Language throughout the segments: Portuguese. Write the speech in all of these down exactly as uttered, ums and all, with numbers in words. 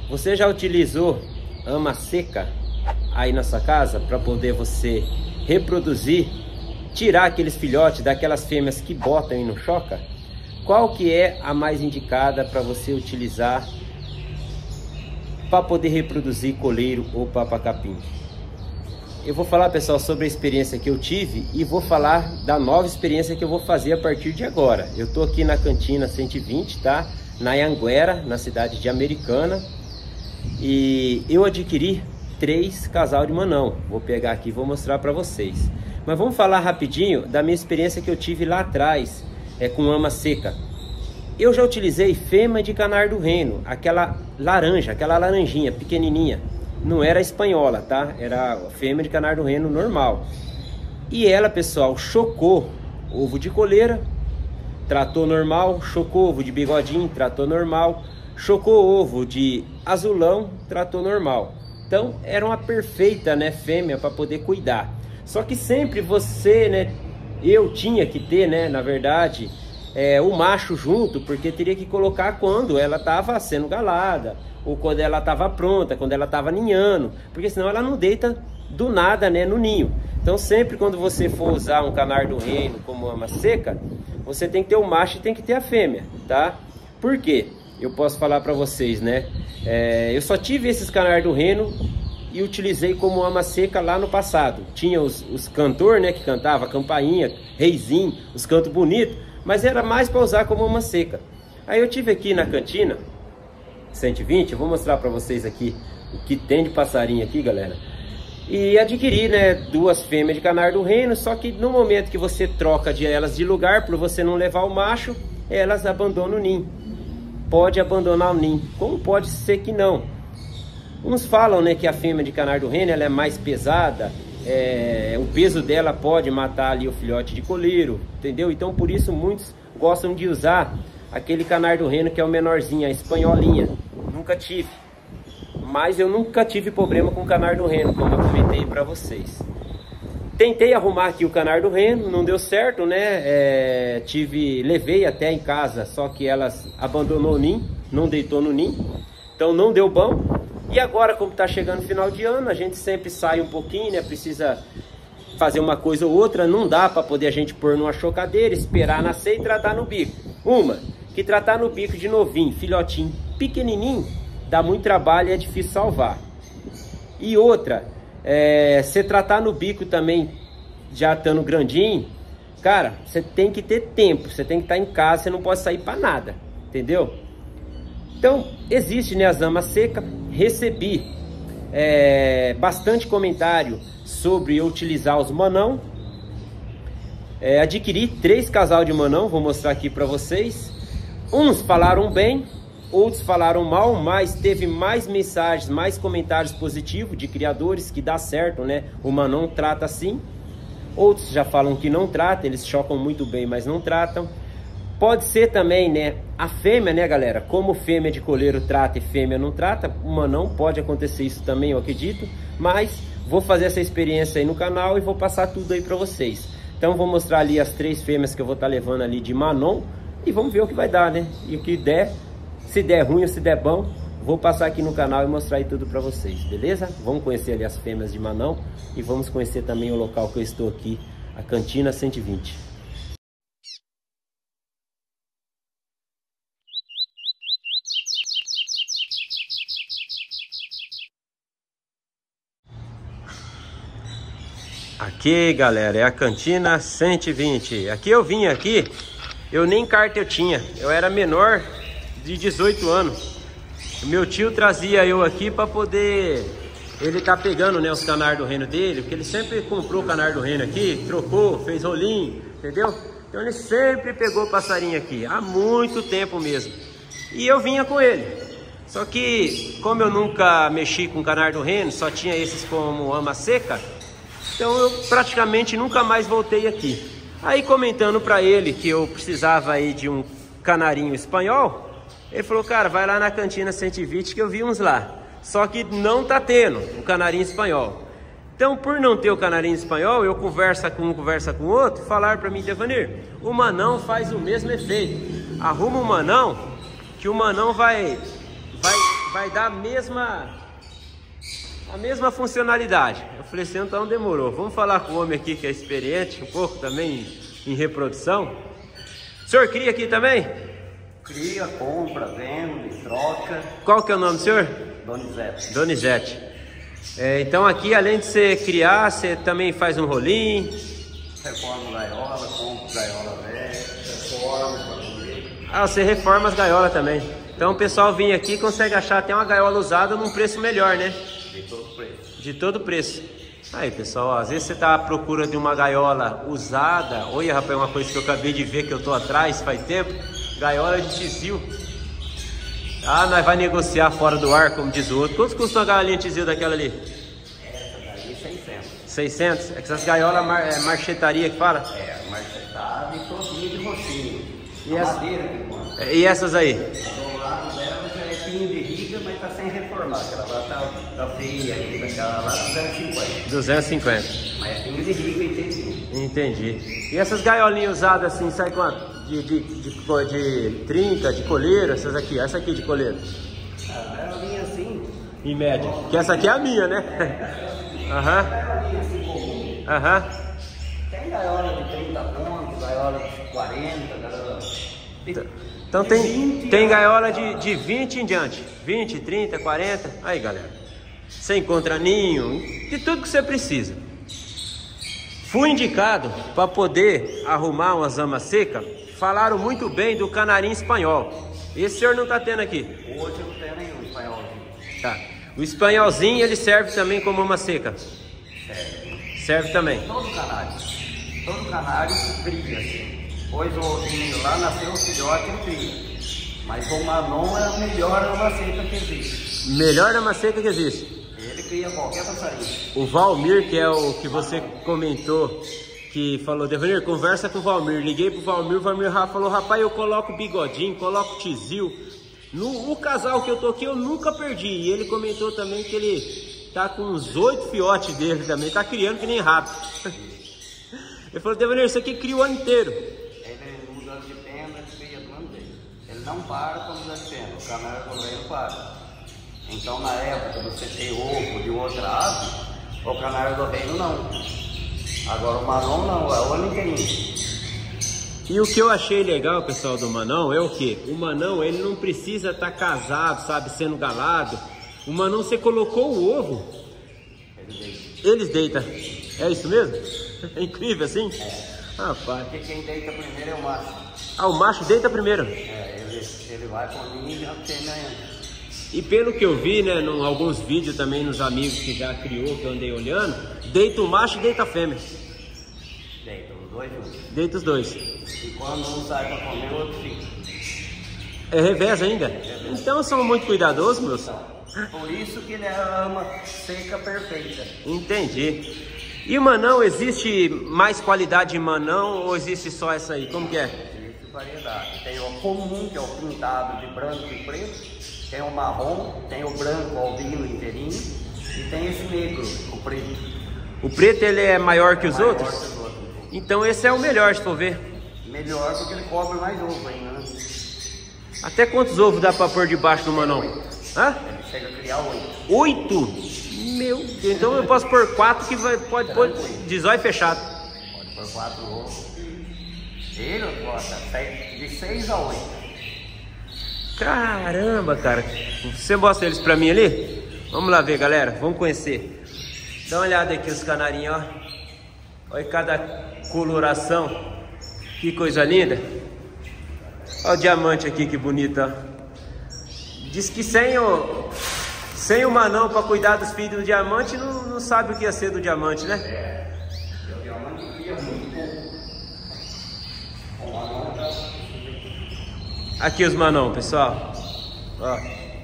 Você já utilizou ama seca aí na sua casa para poder você reproduzir, tirar aqueles filhotes daquelas fêmeas que botam e não choca? Qual que é a mais indicada para você utilizar para poder reproduzir coleiro ou papacapim? Eu vou falar, pessoal, sobre a experiência que eu tive e vou falar da nova experiência que eu vou fazer a partir de agora. Eu tô aqui na Cantina cento e vinte, tá? Na Anhanguera, na cidade de Americana. E eu adquiri três casal de manão. Vou pegar aqui e vou mostrar para vocês. Mas vamos falar rapidinho da minha experiência que eu tive lá atrás, é, com ama seca. Eu já utilizei fêmea de canar do reino, aquela laranja, aquela laranjinha pequenininha. Não era espanhola, tá? Era fêmea de canar do reino normal. E ela, pessoal, chocou ovo de coleira, tratou normal. Chocou ovo de bigodinho, tratou normal. Chocou ovo de azulão, tratou normal. Então era uma perfeita, né, fêmea para poder cuidar. Só que sempre você, né, eu tinha que ter, né, na verdade, é, o macho junto, porque teria que colocar quando ela estava sendo galada, ou quando ela estava pronta, quando ela estava ninhando, porque senão ela não deita do nada, né, no ninho. Então sempre quando você for usar um canar do reino como ama seca, você tem que ter o macho e tem que ter a fêmea, tá? Por quê? Eu posso falar para vocês, né, é, eu só tive esses canar do reino e utilizei como ama seca lá no passado. Tinha os, os cantor, né, que cantava campainha, reizinho, os cantos bonitos, mas era mais para usar como ama seca. Aí eu tive aqui na Cantina cento e vinte, eu vou mostrar para vocês aqui o que tem de passarinho aqui, galera. E adquiri, né, duas fêmeas de canar do reino, só que no momento que você troca de elas de lugar, por você não levar o macho, elas abandonam o ninho. Pode abandonar o ninho, como pode ser que não. Uns falam, né, que a fêmea de canar do reino ela é mais pesada, é, o peso dela pode matar ali o filhote de coleiro, entendeu? Então por isso muitos gostam de usar aquele canar do reino que é o menorzinho, a espanholinha. Nunca tive, mas eu nunca tive problema com o canar do reino, como eu comentei para vocês. Tentei arrumar aqui o canar do reino, não deu certo, né? É, tive, levei até em casa, só que elas abandonou o ninho, não deitou no ninho, então não deu bom. E agora, como está chegando o final de ano, a gente sempre sai um pouquinho, né? Precisa fazer uma coisa ou outra, não dá para poder a gente pôr numa chocadeira, esperar nascer e tratar no bico. Uma, que tratar no bico de novinho, filhotinho, pequenininho, dá muito trabalho e é difícil salvar. E outra, é, você tratar no bico também, já estando grandinho, cara, você tem que ter tempo, você tem que estar em casa, você não pode sair para nada, entendeu? Então, existe, né, as amas secas. Recebi é, bastante comentário sobre eu utilizar os manão. É, adquiri três casal de manão, vou mostrar aqui para vocês. Uns falaram bem, outros falaram mal, mas teve mais mensagens, mais comentários positivos de criadores que dá certo, né? O manão trata assim. Outros já falam que não trata, eles chocam muito bem, mas não tratam. Pode ser também, né, a fêmea, né, galera? Como fêmea de coleiro trata e fêmea não trata, o manão pode acontecer isso também, eu acredito. Mas vou fazer essa experiência aí no canal e vou passar tudo aí para vocês. Então vou mostrar ali as três fêmeas que eu vou estar levando ali de manon e vamos ver o que vai dar, né? E o que der, se der ruim ou se der bom, vou passar aqui no canal e mostrar aí tudo para vocês, beleza? Vamos conhecer ali as fêmeas de manon e vamos conhecer também o local que eu estou aqui, a Cantina cento e vinte. Aqui, galera, é a Cantina cento e vinte. Aqui eu vim aqui, eu nem carta eu tinha, eu era menor de dezoito anos. O meu tio trazia eu aqui para poder ele tá pegando, né, os canar do reino dele, porque ele sempre comprou o canar do reino aqui, trocou, fez rolinho, entendeu? Então ele sempre pegou passarinho aqui, há muito tempo mesmo. E eu vinha com ele. Só que, como eu nunca mexi com canar do reino, só tinha esses como ama seca, então eu praticamente nunca mais voltei aqui. Aí comentando para ele que eu precisava aí de um canarinho espanhol, ele falou, cara, vai lá na Cantina cento e vinte que eu vi uns lá. Só que não tá tendo o canarinho espanhol. Então, por não ter o canarinho espanhol, eu conversa com um, conversa com o outro, falaram para mim, Devanir, o manão faz o mesmo efeito. Arruma o manão, que o manão vai, vai vai dar a mesma, a mesma funcionalidade. Eu falei assim, então demorou. Vamos falar com o homem aqui que é experiente, um pouco também em, em reprodução. O senhor cria aqui também? Cria, compra, vende, troca. Qual que é o nome do senhor? Donizete. Donizete. É, então aqui, além de você criar, você também faz um rolinho. Reforma gaiola, compra gaiola velha, reforma para comer. Ah, você reforma as gaiolas também. Então o pessoal vem aqui e consegue achar até uma gaiola usada num preço melhor, né? De todo preço. De todo preço. Aí, pessoal, ó, às vezes você tá à procura de uma gaiola usada. Olha, rapaz, uma coisa que eu acabei de ver que eu tô atrás faz tempo. Gaiola de tizil. Ah, nós vai negociar fora do ar, como diz o outro. Quantos custa uma gaiolinha de tizil daquela ali? Essa daí seiscentos. seiscentos? É que essas gaiolas mar, é marchetaria que fala? É, marchetada e toquinha de rocinho. E, a essa, madeira que põe. e essas aí? Do lado dela já é pinho de riga, mas tá sem reformar. Aquela lá tá, tá feia ainda, aquela lá duzentos e cinquenta. duzentos e cinquenta. Mas é pinho de riga e tem pinho. Entendi. E essas gaiolinhas usadas assim, sai quanto? De, de, de, de trinta, de coleira, essas aqui, essa aqui de coleira. A gaiolinha assim. Em média. Que essa aqui é a minha, né? Aham. Gaiolinha assim comum. Aham. Tem gaiola de trinta pontos, gaiola de quarenta, gaiola. Então tem, tem gaiola de, de vinte em diante. vinte, trinta, quarenta. Aí, galera. Você encontra ninho, de tudo que você precisa. Fui indicado para poder arrumar uma zama seca. Falaram muito bem do canarinho espanhol. Esse senhor não está tendo aqui? Hoje eu não tenho nenhum espanholzinho. Tá. O espanholzinho ele serve também como uma seca? Serve. Serve também. Todo canário. Todo canário cria assim. Pois o ovinho lá nasceu o filhote ele cria. Mas o Manon é a melhor ama seca que existe. Melhor ama seca que existe. Ele cria qualquer passarinho. O Valmir, que é o que você comentou, que falou, Devanir, conversa com o Valmir. Liguei pro Valmir, o Valmir falou, rapaz, eu coloco bigodinho, coloco tizil. No, o casal que eu tô aqui eu nunca perdi. E ele comentou também que ele tá com uns oito fiotes dele também, tá criando que nem rato. Ele falou, Devanir, isso aqui cria o ano inteiro. Ele mudando de pena, ele cria do ano dele. Ele não para quando mudar de pena, o canário do rei não para. Então na época você ter ovo de outra ave, o canário do reino não. Agora o Manon não, é o ano inteirinho. E o que eu achei legal, pessoal, do Manão é o que? O Manão, ele não precisa estar tá casado, sabe, sendo galado. O Manão, você colocou o ovo, eles deitam. É isso mesmo? É incrível assim? É. Rapaz. Porque quem deita primeiro é o macho. Ah, o macho deita primeiro? É, ele, ele vai com a ninho e já tem, né? E pelo que eu vi, né, em alguns vídeos também nos amigos que já criou, que eu andei olhando, deita o macho e deita a fêmea. Deita os dois juntos. Deita os dois. E quando um sai para comer, o outro fica. É revés ainda? Revés. Então são muito cuidadosos, meus. Por isso que ele é a ama seca perfeita. Entendi. E o Manão, existe mais qualidade de Manão ou existe só essa aí? Como que é? Existe variedade. Tem o comum, que é o pintado de branco e preto. Tem o marrom, tem o branco albino inteirinho e tem esse negro, o preto. O preto ele é maior que os maior outros? Que os outros? Então esse é o melhor, se for ver. Melhor porque ele cobre mais ovo ainda, né? Até quantos ovos dá para pôr debaixo do Manão? Hã? Ele chega a criar oito. Oito? Meu Deus, então eu posso pôr quatro que vai, pode pôr de zóio fechado. Pode pôr quatro ovos. Ele gosta de seis a oito. Caramba, cara. Você mostra eles pra mim ali? Vamos lá ver, galera. Vamos conhecer. Dá uma olhada aqui os canarinhos, ó. Olha cada coloração. Que coisa linda. Olha o diamante aqui, que bonito, ó. Diz que sem o, sem o Manão pra cuidar dos filhos do diamante, não, não sabe o que ia ser do diamante, né? É. O diamante cria muito pouco. O Manão tá... Aqui os Manão, pessoal. Ó.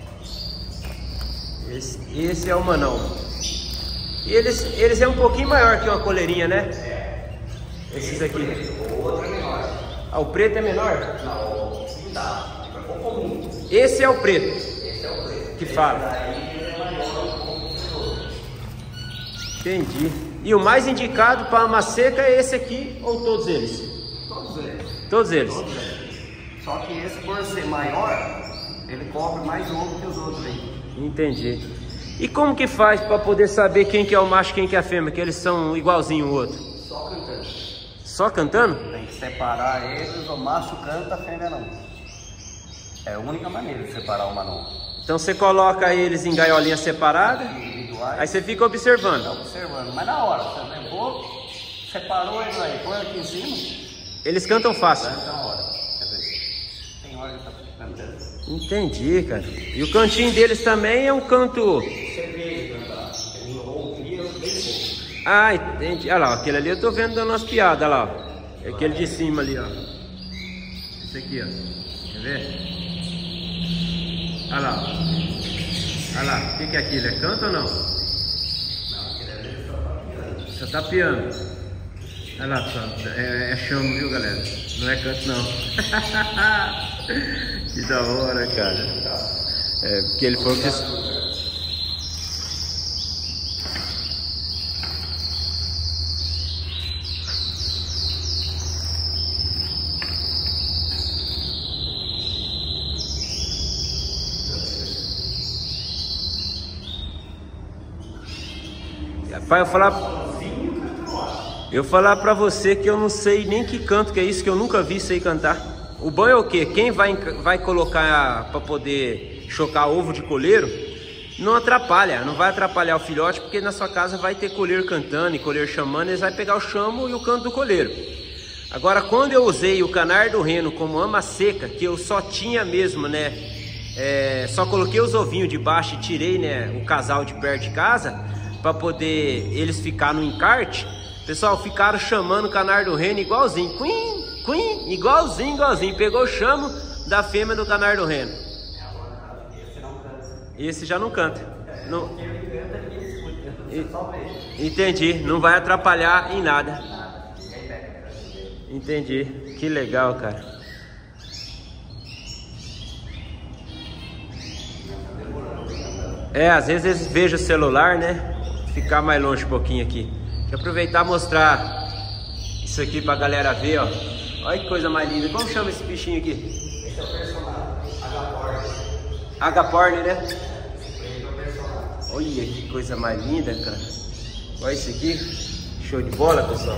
Esse, esse é o Manão. E eles, eles é um pouquinho maior que uma coleirinha, né? É. Esses aqui. O outro é menor. Ah, o preto é menor? Não, o pintado. O comum. Esse é o preto. Esse é o preto. Que fala. Daí ele é maior um pouco que o outro. Entendi. E o mais indicado para ama seca é esse aqui ou todos eles? Todos eles. Todos eles. Todos eles. Só que esse, por ser maior, ele cobre mais ovo que os outros aí. Entendi. E como que faz para poder saber quem que é o macho e quem que é a fêmea? Que eles são igualzinho o outro? Só cantando. Só cantando? Tem que separar eles, o macho canta, a fêmea não. É a única maneira de separar uma não. Então você coloca eles em gaiolinha separada, aí você fica observando. Tá observando, mas na hora, você levou, separou eles aí, põe aqui em cima. Eles cantam fácil. Canta na hora. Quer ver? Tem hora que tá cantando. Entendi, cara. E o cantinho deles também é um canto... Ah, entendi. Olha lá, aquele ali eu tô vendo dando umas piadas, olha lá. É aquele de cima ali, ó. Esse aqui, ó. Quer ver? Olha lá. Olha lá. O que que é aquilo? É canto ou não? Não, aquele ali só tá piando. Só tá piando. Olha lá, só. É, é chamo, viu, galera? Não é canto, não. Que da hora, cara. É, porque ele falou que... Pai, eu falar, eu falar pra você que eu não sei nem que canto que é isso, que eu nunca vi isso aí cantar. O bom é o quê? Quem vai, vai colocar pra poder chocar ovo de coleiro, não atrapalha, não vai atrapalhar o filhote, porque na sua casa vai ter coleiro cantando e coleiro chamando, eles vão pegar o chamo e o canto do coleiro. Agora, quando eu usei o canar do reno como ama seca, que eu só tinha mesmo, né, é, só coloquei os ovinhos de baixo e tirei, né, o casal de perto de casa, para poder eles ficar no encarte, pessoal, ficaram chamando o canar do reno igualzinho, quim, quim, igualzinho, igualzinho, pegou o chamo da fêmea do canar do reno. Esse não canta. Esse já não canta. Não... Ele canta, ninguém escuta, você só vê. Entendi, não vai atrapalhar em nada. Entendi, que legal, cara. É, às vezes eles vejam o celular, né? Ficar mais longe um pouquinho aqui. Deixa eu aproveitar e mostrar isso aqui pra galera ver, ó. Olha que coisa mais linda. Como chama esse bichinho aqui? Esse é o personagem, Agaporn. Agaporn, né? Esse é o personagem. Olha que coisa mais linda, cara. Olha isso aqui. Show de bola, pessoal.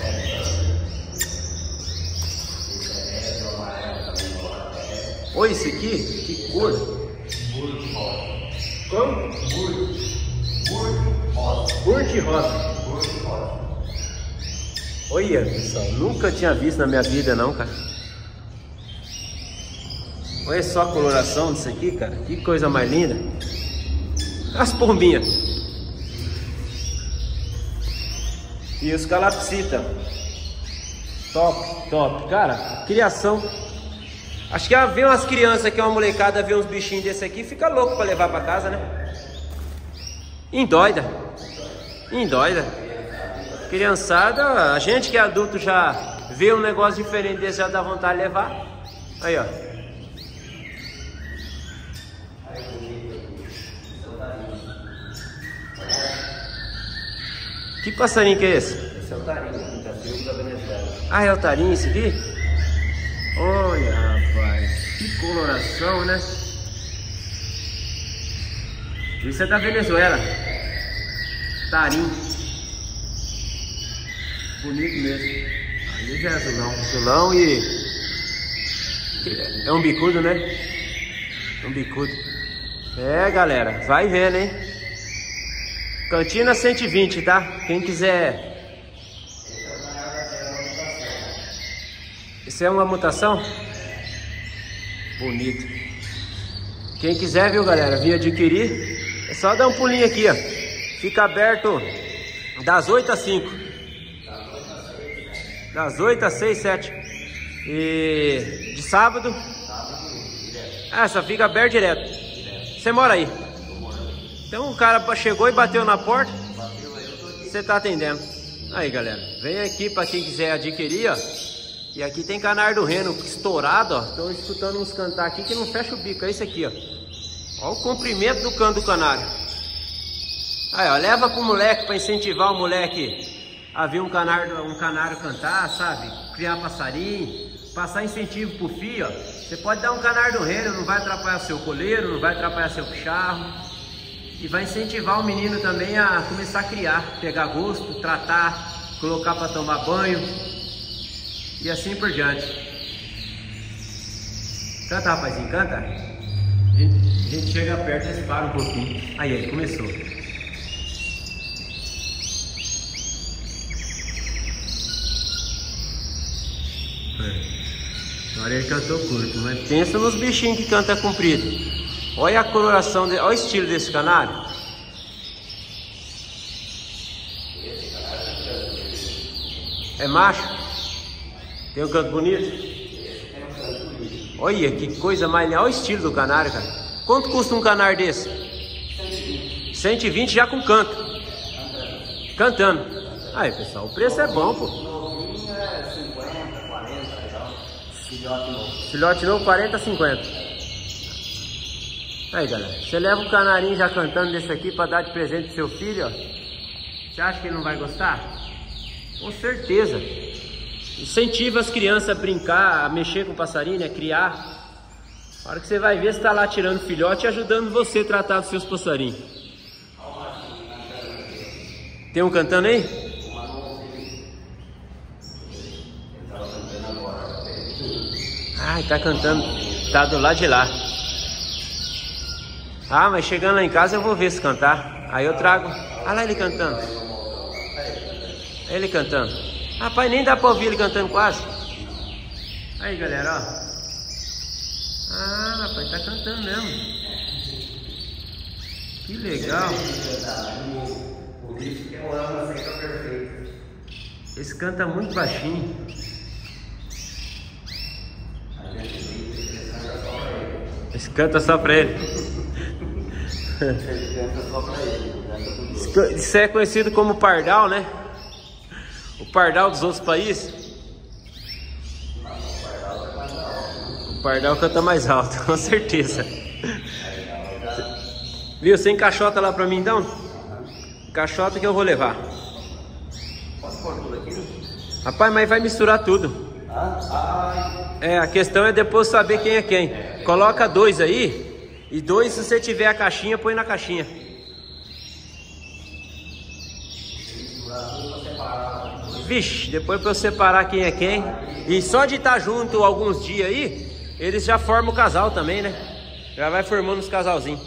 Olha isso aqui. Que cor. Burro rosa. Como? Burro. Burro rosa. Burro rosa. Burro rosa. Olha, pessoal, nunca tinha visto na minha vida não, cara. Olha só a coloração disso aqui, cara. Que coisa mais linda. As pombinhas. E os calopsita. Top, top. Cara, criação. Acho que vê umas crianças aqui, uma molecada, vê uns bichinhos desse aqui, fica louco pra levar pra casa, né? Indóida. Indóida. Criançada, a gente que é adulto já vê um negócio diferente desse, já dá vontade de levar. Aí, ó. Que passarinho que é esse? Esse é o tarinho, da tribo da Venezuela. Ah, é o tarinho esse aqui? Olha, rapaz, que coloração, né? Isso é da Venezuela. Tarim. Bonito mesmo. Ali já é azulão. Azulão e... é um bicudo, né? É um bicudo. É, galera, vai vendo, hein? Cantina cento e vinte, tá? Quem quiser... Isso é uma mutação? Bonito. Quem quiser, viu, galera, vir adquirir, é só dar um pulinho aqui, ó. Fica aberto das oito às cinco. Das oito às seis, sete. E de sábado? Ah, só fica aberto direto. Você mora aí? Então o cara chegou e bateu na porta. Você tá atendendo. Aí, galera, vem aqui para quem quiser adquirir, ó. E aqui tem canar do reno estourado, ó. Estão escutando uns cantar aqui que não fecha o bico. É esse aqui, ó. Olha o comprimento do canto do canário. Aí, ó, leva pro moleque para incentivar o moleque a ver um canário, um canário cantar, sabe? Criar passarinho. passar incentivo pro filho, ó. Você pode dar um canar do reino, não vai atrapalhar seu coleiro, não vai atrapalhar seu picharro. E vai incentivar o menino também a começar a criar, pegar gosto, tratar, colocar para tomar banho e assim por diante. Canta, rapazinho, canta. A gente, a gente chega perto e para um pouquinho. Aí ele começou. Agora ele cantou curto, mas pensa nos bichinhos que canta comprido. Olha a coloração, de, olha o estilo desse canário. É macho? Tem um canto bonito? Olha que coisa mais linda. Olha o estilo do canário, cara. Quanto custa um canário desse? cento e vinte já com canto. Cantando. Aí, pessoal, o preço é bom, pô. cinquenta, quarenta, filhote novo. Filhote novo, quarenta, cinquenta. Aí, galera, você leva um canarinho já cantando desse aqui para dar de presente pro seu filho, ó. Você acha que ele não vai gostar? Com certeza. Incentiva as crianças a brincar, a mexer com o passarinho, né? Criar. A hora que você vai ver, você tá lá tirando filhote e ajudando você a tratar dos seus passarinhos. Tem um cantando aí? Ai, tá cantando. Tá do lado de lá. Ah, mas chegando lá em casa eu vou ver se cantar. Aí eu trago. Olha lá ele cantando. Ele cantando. Rapaz, nem dá pra ouvir ele cantando quase. Aí, galera, ó. Ah, rapaz, tá cantando mesmo. Que legal. O bicho que eu amo assim tá perfeito. Esse canta muito baixinho. Esse canta só pra ele. Esse canta só pra ele. Isso é conhecido como pardal, né? O pardal dos outros países. O pardal canta mais alto, com certeza. Viu? Você encaixota lá pra mim então? Encaixota que eu vou levar. Posso pôr tudo aqui? Rapaz, mas vai misturar tudo. Ah, É, a questão é depois saber quem é quem. Coloca dois aí. E dois, se você tiver a caixinha, põe na caixinha. Vixe, depois pra eu separar quem é quem. E só de estar junto alguns dias aí, eles já formam o casal também, né? Já vai formando os casalzinhos.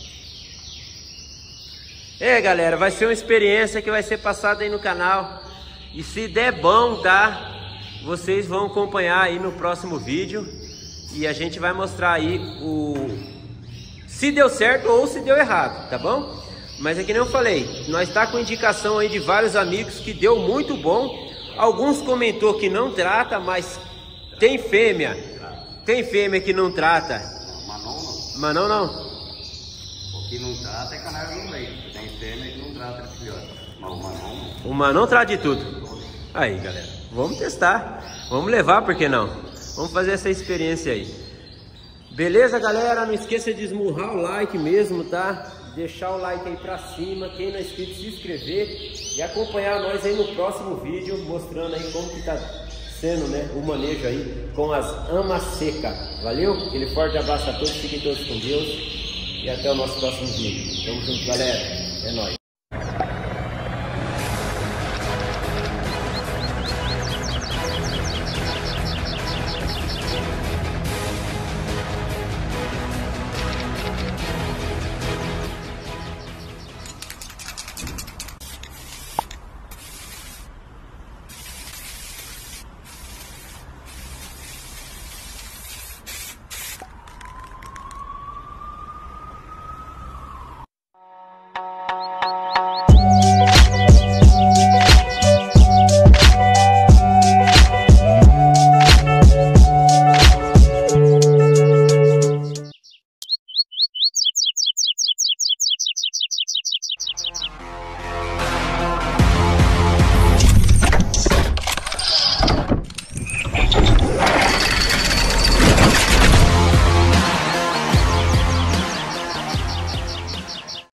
É, galera, vai ser uma experiência que vai ser passada aí no canal. E se der bom, tá? Vocês vão acompanhar aí no próximo vídeo. E a gente vai mostrar aí o... se deu certo ou se deu errado, tá bom? Mas é que nem eu falei, nós tá com indicação aí de vários amigos que deu muito bom. Alguns comentou que não trata, mas tem fêmea. Tem fêmea que não trata. Manon não. Manon não. O que não trata é canário no leite. Tem fêmea que não trata de filhote. Mas o Manon não. O Manon trata de tudo. Aí, galera, vamos testar. Vamos levar, por que não? Vamos fazer essa experiência aí. Beleza, galera? Não esqueça de esmurrar o like mesmo, tá? Deixar o like aí pra cima, quem não é inscrito, se inscrever e acompanhar nós aí no próximo vídeo, mostrando aí como que tá sendo, né, o manejo aí com as amas secas. Valeu? Aquele forte abraço a todos, fiquem todos com Deus e até o nosso próximo vídeo. Tamo junto, galera. É nóis.